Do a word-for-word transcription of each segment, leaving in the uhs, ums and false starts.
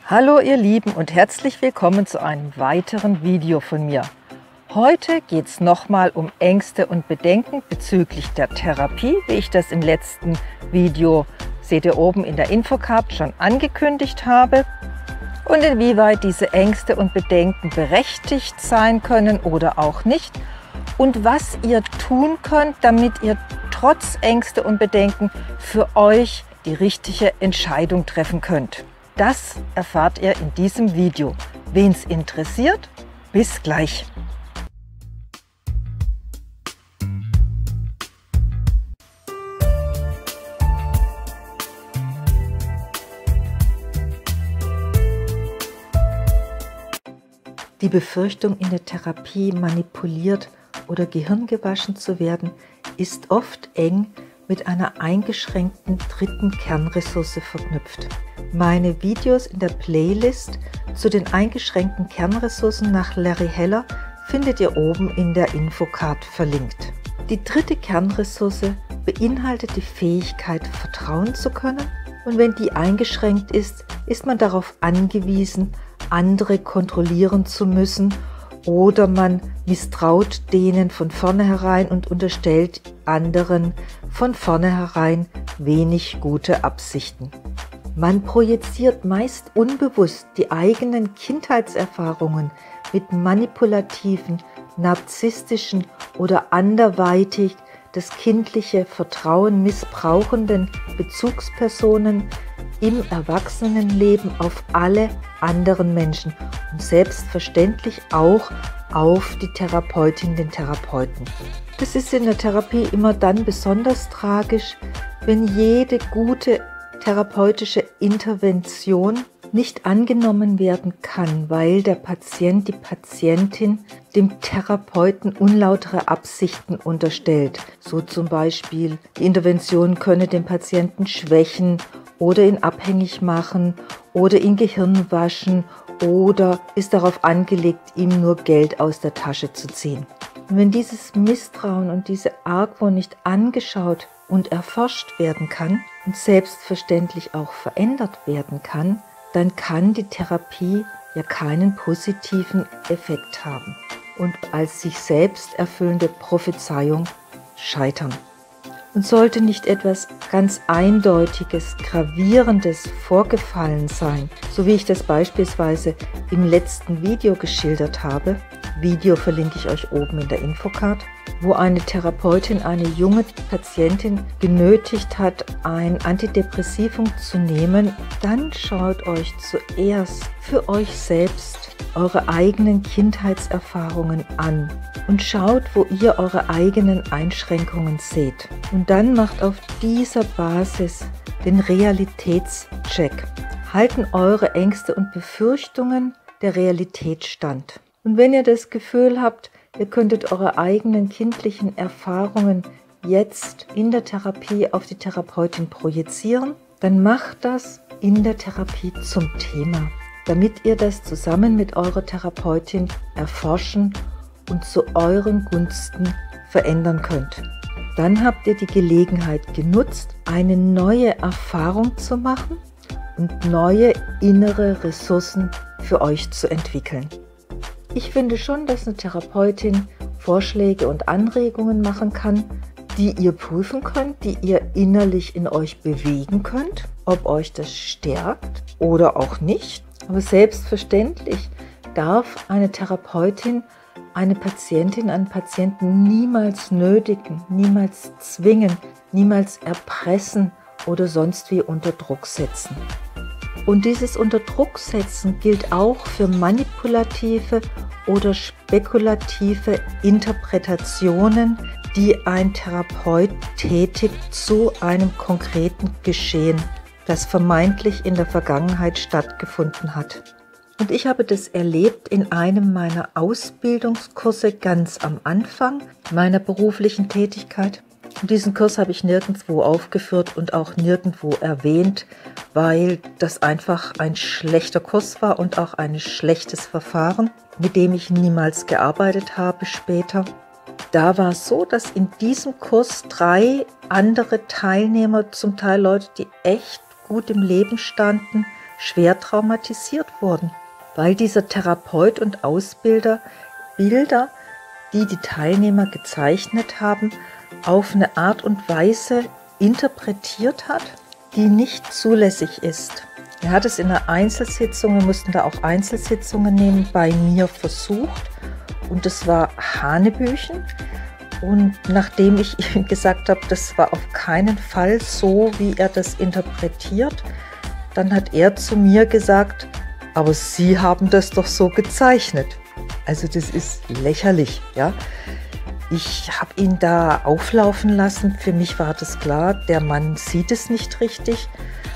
Hallo ihr Lieben und herzlich willkommen zu einem weiteren Video von mir. Heute geht es nochmal um Ängste und Bedenken bezüglich der Therapie, wie ich das im letzten Video, seht ihr oben in der Infocard, schon angekündigt habe. Und inwieweit diese Ängste und Bedenken berechtigt sein können oder auch nicht. Und was ihr tun könnt, damit ihr trotz Ängste und Bedenken für euch die richtige Entscheidung treffen könnt. Das erfahrt ihr in diesem Video. Wen es interessiert, bis gleich. Die Befürchtung, in der Therapie manipuliert oder gehirngewaschen zu werden, ist oft eng mit einer eingeschränkten dritten Kernressource verknüpft. Meine Videos in der Playlist zu den eingeschränkten Kernressourcen nach Larry Heller findet ihr oben in der Infocard verlinkt. Die dritte Kernressource beinhaltet die Fähigkeit, vertrauen zu können, und wenn die eingeschränkt ist, ist man darauf angewiesen, andere kontrollieren zu müssen, oder man misstraut denen von vornherein und unterstellt anderen von vornherein wenig gute Absichten. Man projiziert meist unbewusst die eigenen Kindheitserfahrungen mit manipulativen, narzisstischen oder anderweitig das kindliche Vertrauen missbrauchenden Bezugspersonen im Erwachsenenleben auf alle anderen Menschen und selbstverständlich auch auf die Therapeutin, den Therapeuten. Das ist in der Therapie immer dann besonders tragisch, wenn jede gute therapeutische Intervention nicht angenommen werden kann, weil der Patient, die Patientin dem Therapeuten unlautere Absichten unterstellt. So zum Beispiel, die Intervention könne den Patienten schwächen oder ihn abhängig machen oder ihn Gehirn waschen oder ist darauf angelegt, ihm nur Geld aus der Tasche zu ziehen. Und wenn dieses Misstrauen und diese Argwohn nicht angeschaut und erforscht werden kann und selbstverständlich auch verändert werden kann, dann kann die Therapie ja keinen positiven Effekt haben und als sich selbst erfüllende Prophezeiung scheitern. Und sollte nicht etwas ganz Eindeutiges, Gravierendes vorgefallen sein, so wie ich das beispielsweise im letzten Video geschildert habe, Video verlinke ich euch oben in der Infocard, wo eine Therapeutin eine junge Patientin genötigt hat, ein Antidepressivum zu nehmen, dann schaut euch zuerst für euch selbst eure eigenen Kindheitserfahrungen an und schaut, wo ihr eure eigenen Einschränkungen seht. Und dann macht auf dieser Basis den Realitätscheck. Halten eure Ängste und Befürchtungen der Realität stand? Und wenn ihr das Gefühl habt, ihr könntet eure eigenen kindlichen Erfahrungen jetzt in der Therapie auf die Therapeutin projizieren, dann macht das in der Therapie zum Thema, damit ihr das zusammen mit eurer Therapeutin erforschen und zu euren Gunsten verändern könnt. Dann habt ihr die Gelegenheit genutzt, eine neue Erfahrung zu machen und neue innere Ressourcen für euch zu entwickeln. Ich finde schon, dass eine Therapeutin Vorschläge und Anregungen machen kann, die ihr prüfen könnt, die ihr innerlich in euch bewegen könnt, ob euch das stärkt oder auch nicht. Aber selbstverständlich darf eine Therapeutin eine Patientin, einen Patienten niemals nötigen, niemals zwingen, niemals erpressen oder sonst wie unter Druck setzen. Und dieses unter Druck setzen gilt auch für manipulative oder spekulative Interpretationen, die ein Therapeut tätigt zu einem konkreten Geschehen, das vermeintlich in der Vergangenheit stattgefunden hat. Und ich habe das erlebt in einem meiner Ausbildungskurse ganz am Anfang meiner beruflichen Tätigkeit. Und diesen Kurs habe ich nirgendwo aufgeführt und auch nirgendwo erwähnt, weil das einfach ein schlechter Kurs war und auch ein schlechtes Verfahren, mit dem ich niemals gearbeitet habe später. Da war es so, dass in diesem Kurs drei andere Teilnehmer, zum Teil Leute, die echt gut im Leben standen, schwer traumatisiert wurden, weil dieser Therapeut und Ausbilder Bilder, die die Teilnehmer gezeichnet haben, auf eine Art und Weise interpretiert hat, die nicht zulässig ist. Er hat es in einer Einzelsitzung, wir mussten da auch Einzelsitzungen nehmen, bei mir versucht und das war Hanebüchen. Und nachdem ich ihm gesagt habe, das war auf keinen Fall so, wie er das interpretiert, dann hat er zu mir gesagt, aber Sie haben das doch so gezeichnet. Also das ist lächerlich, ja. Ich habe ihn da auflaufen lassen, für mich war das klar, der Mann sieht es nicht richtig,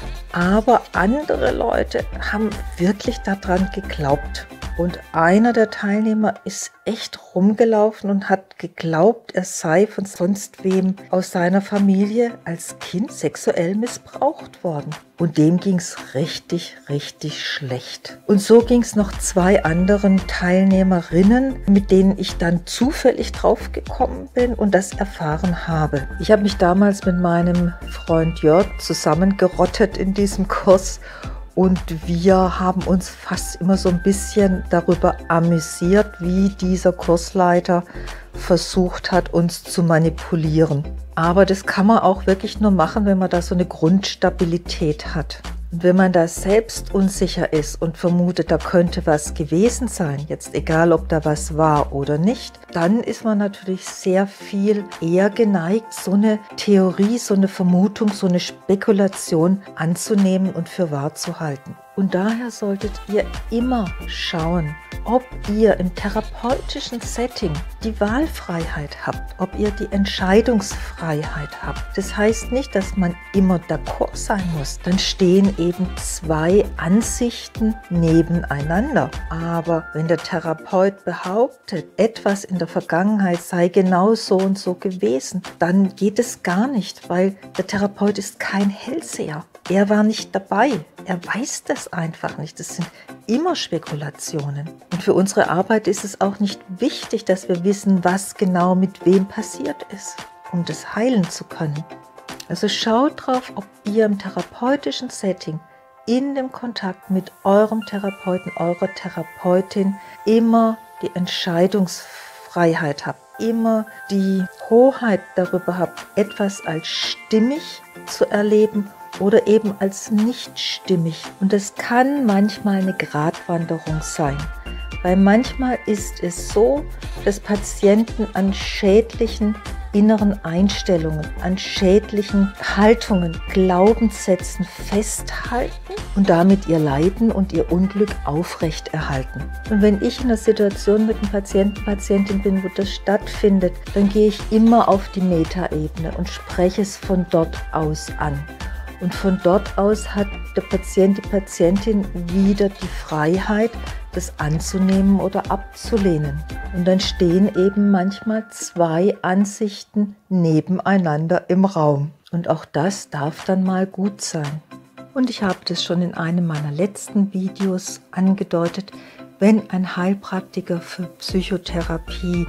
aber andere Leute haben wirklich daran geglaubt. Und einer der Teilnehmer ist echt rumgelaufen und hat geglaubt, er sei von sonst wem aus seiner Familie als Kind sexuell missbraucht worden. Und dem ging es richtig, richtig schlecht. Und so ging es noch zwei anderen Teilnehmerinnen, mit denen ich dann zufällig draufgekommen bin und das erfahren habe. Ich habe mich damals mit meinem Freund Jörg zusammengerottet in diesem Kurs. Und wir haben uns fast immer so ein bisschen darüber amüsiert, wie dieser Kursleiter versucht hat, uns zu manipulieren. Aber das kann man auch wirklich nur machen, wenn man da so eine Grundstabilität hat. Und wenn man da selbst unsicher ist und vermutet, da könnte was gewesen sein, jetzt egal, ob da was war oder nicht, dann ist man natürlich sehr viel eher geneigt, so eine Theorie, so eine Vermutung, so eine Spekulation anzunehmen und für wahr zu halten. Und daher solltet ihr immer schauen, ob ihr im therapeutischen Setting die Wahlfreiheit habt, ob ihr die Entscheidungsfreiheit habt. Das heißt nicht, dass man immer d'accord sein muss. Dann stehen eben zwei Ansichten nebeneinander. Aber wenn der Therapeut behauptet, etwas in der Vergangenheit sei genau so und so gewesen, dann geht es gar nicht, weil der Therapeut ist kein Hellseher. Er war nicht dabei. Er weiß das einfach nicht. Das sind immer Spekulationen. Und für unsere Arbeit ist es auch nicht wichtig, dass wir wissen, was genau mit wem passiert ist, um das heilen zu können. Also schaut drauf, ob ihr im therapeutischen Setting in dem Kontakt mit eurem Therapeuten, eurer Therapeutin immer die Entscheidungsfreiheit habt, immer die Hoheit darüber habt, etwas als stimmig zu erleben oder eben als nicht stimmig. Und das kann manchmal eine Gratwanderung sein, weil manchmal ist es so, dass Patienten an schädlichen inneren Einstellungen, an schädlichen Haltungen, Glaubenssätzen festhalten und damit ihr Leiden und ihr Unglück aufrechterhalten. Und wenn ich in einer Situation mit einem Patienten, Patientin bin, wo das stattfindet, dann gehe ich immer auf die Metaebene und spreche es von dort aus an. Und von dort aus hat der Patient, die Patientin wieder die Freiheit, das anzunehmen oder abzulehnen. Und dann stehen eben manchmal zwei Ansichten nebeneinander im Raum. Und auch das darf dann mal gut sein. Und ich habe das schon in einem meiner letzten Videos angedeutet, wenn ein Heilpraktiker für Psychotherapie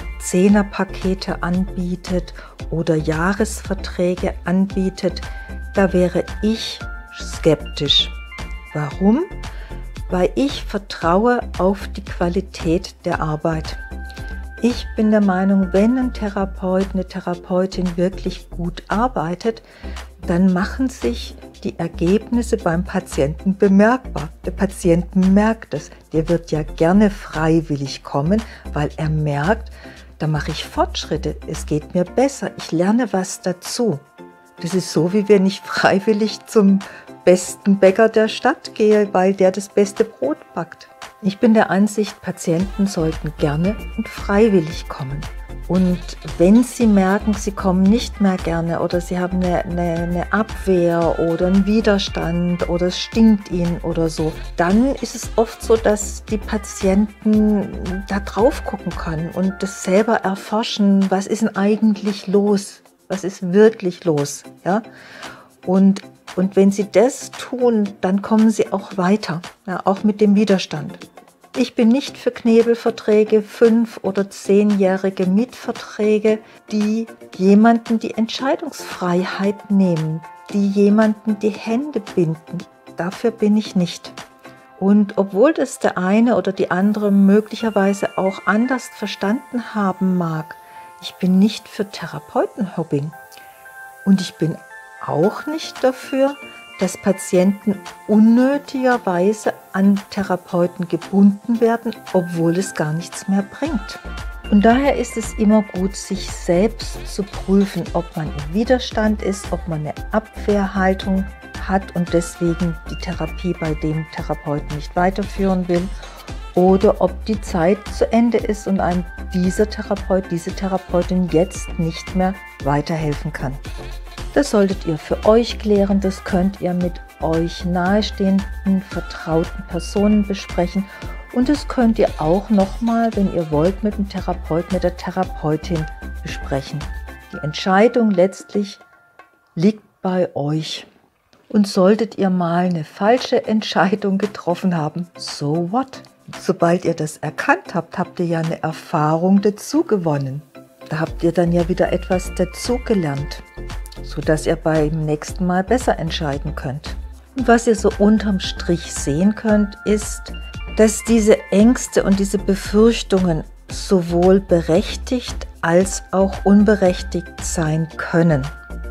Zehnerpakete anbietet oder Jahresverträge anbietet, da wäre ich skeptisch. Warum? Weil ich vertraue auf die Qualität der Arbeit. Ich bin der Meinung, wenn ein Therapeut, eine Therapeutin wirklich gut arbeitet, dann machen sich die Ergebnisse beim Patienten bemerkbar. Der Patient merkt es. Der wird ja gerne freiwillig kommen, weil er merkt, da mache ich Fortschritte, es geht mir besser, ich lerne was dazu. Das ist so, wie wenn ich freiwillig zum besten Bäcker der Stadt gehe, weil der das beste Brot backt. Ich bin der Ansicht, Patienten sollten gerne und freiwillig kommen. Und wenn sie merken, sie kommen nicht mehr gerne oder sie haben eine, eine, eine Abwehr oder einen Widerstand oder es stinkt ihnen oder so, dann ist es oft so, dass die Patienten da drauf gucken können und das selber erforschen, was ist denn eigentlich los? Was ist wirklich los? Ja? Und, und wenn sie das tun, dann kommen sie auch weiter, ja, auch mit dem Widerstand. Ich bin nicht für Knebelverträge, fünf- oder zehnjährige Mietverträge, die jemanden die Entscheidungsfreiheit nehmen, die jemanden die Hände binden. dafür bin ich nicht. Und obwohl das der eine oder die andere möglicherweise auch anders verstanden haben mag, ich bin nicht für Therapeutenhopping. Und ich bin auch nicht dafür, dass Patienten unnötigerweise an Therapeuten gebunden werden, obwohl es gar nichts mehr bringt. Und daher ist es immer gut, sich selbst zu prüfen, ob man im Widerstand ist, ob man eine Abwehrhaltung hat und deswegen die Therapie bei dem Therapeuten nicht weiterführen will, oder ob die Zeit zu Ende ist und einem dieser Therapeut, diese Therapeutin jetzt nicht mehr weiterhelfen kann. Das solltet ihr für euch klären, das könnt ihr mit euch nahestehenden, vertrauten Personen besprechen und das könnt ihr auch nochmal, wenn ihr wollt, mit dem Therapeut, mit der Therapeutin besprechen. Die Entscheidung letztlich liegt bei euch. Und solltet ihr mal eine falsche Entscheidung getroffen haben, so what? Sobald ihr das erkannt habt, habt ihr ja eine Erfahrung dazu gewonnen. Da habt ihr dann ja wieder etwas dazugelernt, sodass ihr beim nächsten Mal besser entscheiden könnt. Und was ihr so unterm Strich sehen könnt, ist, dass diese Ängste und diese Befürchtungen sowohl berechtigt als auch unberechtigt sein können.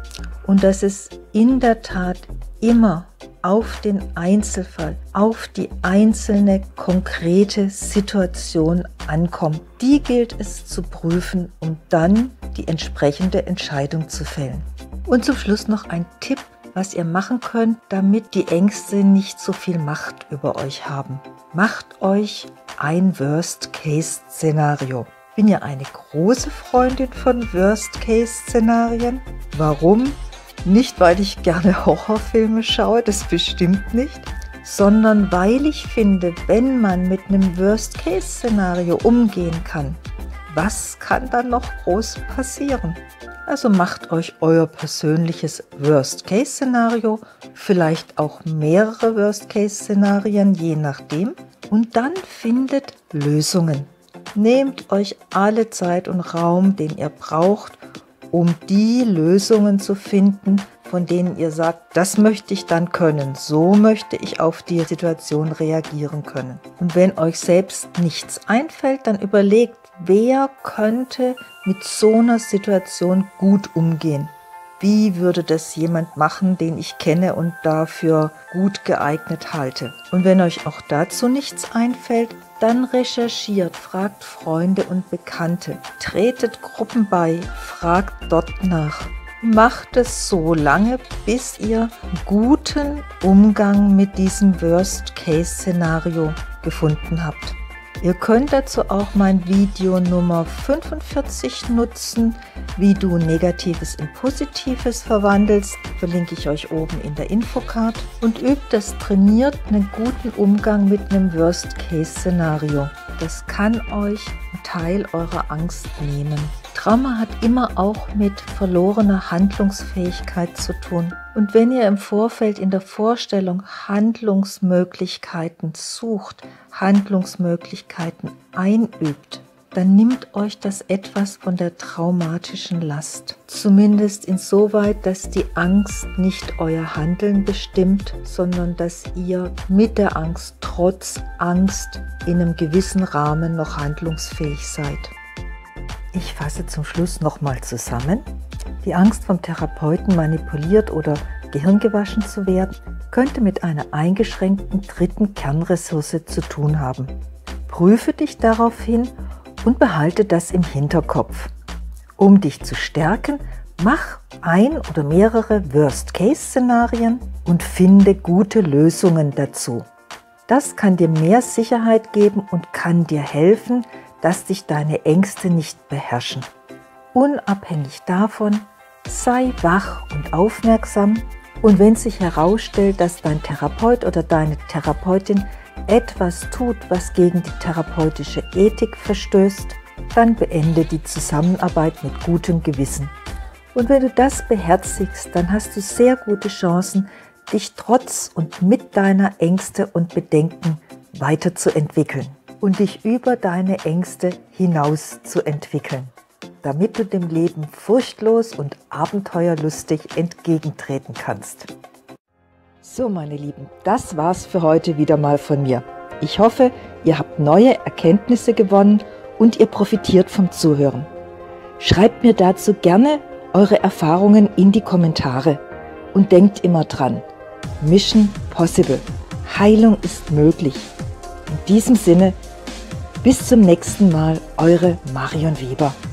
Und dass es in der Tat immer auf den Einzelfall, auf die einzelne konkrete Situation ankommt. Die gilt es zu prüfen, um dann die entsprechende Entscheidung zu fällen. Und zum Schluss noch ein Tipp, was ihr machen könnt, damit die Ängste nicht so viel Macht über euch haben. Macht euch ein Worst-Case-Szenario. Ich bin ja eine große Freundin von Worst-Case-Szenarien. Warum? Nicht, weil ich gerne Horrorfilme schaue, das bestimmt nicht, sondern weil ich finde, wenn man mit einem Worst-Case-Szenario umgehen kann, was kann dann noch groß passieren? Also macht euch euer persönliches Worst-Case-Szenario, vielleicht auch mehrere Worst-Case-Szenarien, je nachdem, und dann findet Lösungen. Nehmt euch alle Zeit und Raum, den ihr braucht, um die Lösungen zu finden, von denen ihr sagt, das möchte ich dann können, so möchte ich auf die Situation reagieren können. Und wenn euch selbst nichts einfällt, dann überlegt, wer könnte mit so einer Situation gut umgehen? Wie würde das jemand machen, den ich kenne und dafür gut geeignet halte? Und wenn euch auch dazu nichts einfällt, dann recherchiert, fragt Freunde und Bekannte, tretet Gruppen bei, fragt dort nach. Macht es so lange, bis ihr einen guten Umgang mit diesem Worst-Case-Szenario gefunden habt. Ihr könnt dazu auch mein Video Nummer fünfundvierzig nutzen, wie du Negatives in Positives verwandelst, verlinke ich euch oben in der Infocard, und übt das trainiert einen guten Umgang mit einem Worst-Case-Szenario. Das kann euch einen Teil eurer Angst nehmen. Trauma hat immer auch mit verlorener Handlungsfähigkeit zu tun. Und wenn ihr im Vorfeld in der Vorstellung Handlungsmöglichkeiten sucht, Handlungsmöglichkeiten einübt, dann nimmt euch das etwas von der traumatischen Last. Zumindest insoweit, dass die Angst nicht euer Handeln bestimmt, sondern dass ihr mit der Angst, trotz Angst, in einem gewissen Rahmen noch handlungsfähig seid. Ich fasse zum Schluss nochmal zusammen. Die Angst, vom Therapeuten manipuliert oder gehirngewaschen zu werden, könnte mit einer eingeschränkten dritten Kernressource zu tun haben. Prüfe dich darauf hin und behalte das im Hinterkopf. Um dich zu stärken, mach ein oder mehrere Worst-Case-Szenarien und finde gute Lösungen dazu. Das kann dir mehr Sicherheit geben und kann dir helfen, dass dich deine Ängste nicht beherrschen. Unabhängig davon, sei wach und aufmerksam, und wenn sich herausstellt, dass dein Therapeut oder deine Therapeutin etwas tut, was gegen die therapeutische Ethik verstößt, dann beende die Zusammenarbeit mit gutem Gewissen. Und wenn du das beherzigst, dann hast du sehr gute Chancen, dich trotz und mit deiner Ängste und Bedenken weiterzuentwickeln und dich über deine Ängste hinaus zu entwickeln, damit du dem Leben furchtlos und abenteuerlustig entgegentreten kannst. So, meine Lieben, das war's für heute wieder mal von mir. Ich hoffe, ihr habt neue Erkenntnisse gewonnen und ihr profitiert vom Zuhören. Schreibt mir dazu gerne eure Erfahrungen in die Kommentare und denkt immer dran, Mission Possible, Heilung ist möglich. In diesem Sinne, bis zum nächsten Mal, eure Marion Weber.